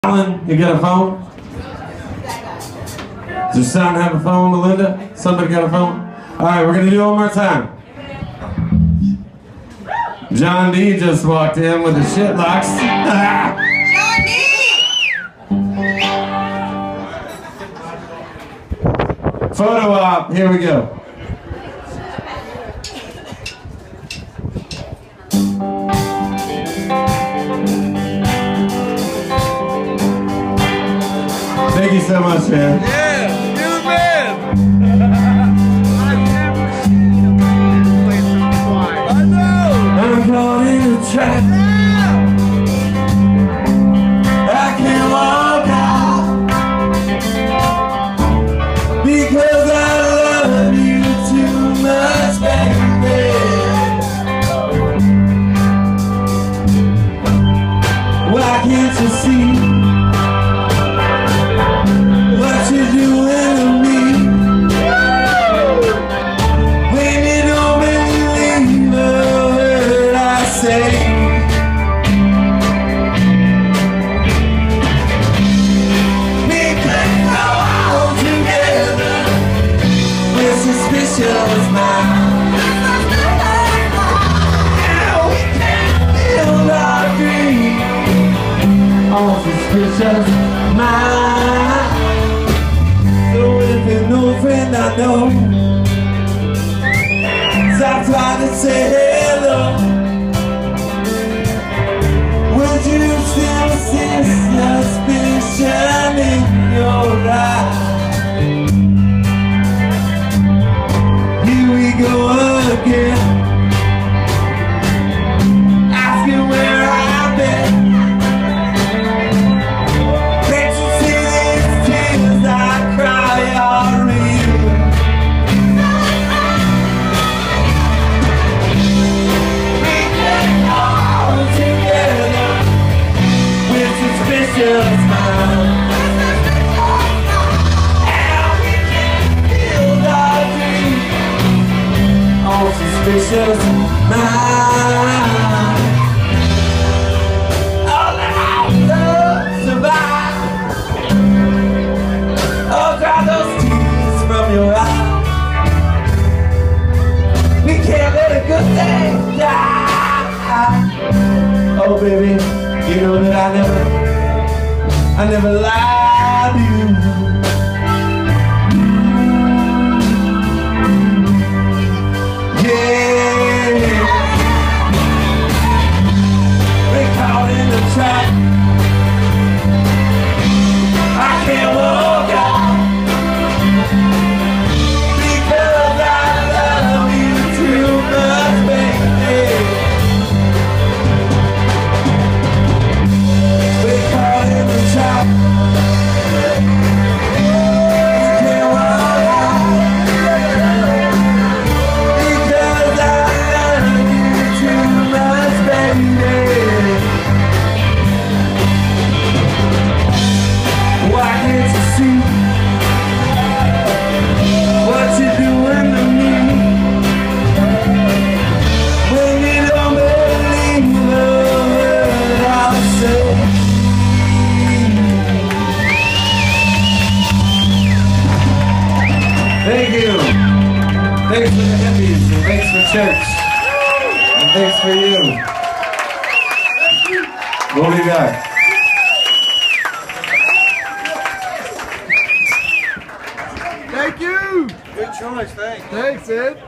Alan, you got a phone? Does your son have a phone, Melinda? Somebody got a phone? Alright, we're gonna do it one more time. John D just walked in with the shit locks. John D! Photo op, here we go. Thank you so much, man. Yeah, you man. I've never seen a man play so quiet. I know. I'm caught in a trap. I can't walk out because I love you too much, baby. Why can't you see? Suspicious mind. So if you're no friend I know, stop trying to say hello. Would you still see suspicion in your eyes? Here we go again, asking where I've been. Suspicious mind. Oh, let our love survive. Oh, dry those tears from your eyes. We can't let a good thing die. Oh, baby, you know that I never lied to you. Thank you. Thanks for the hippies, and thanks for church, and thanks for you. We'll be back. Thank you. Good choice, thanks. Thanks, Ed.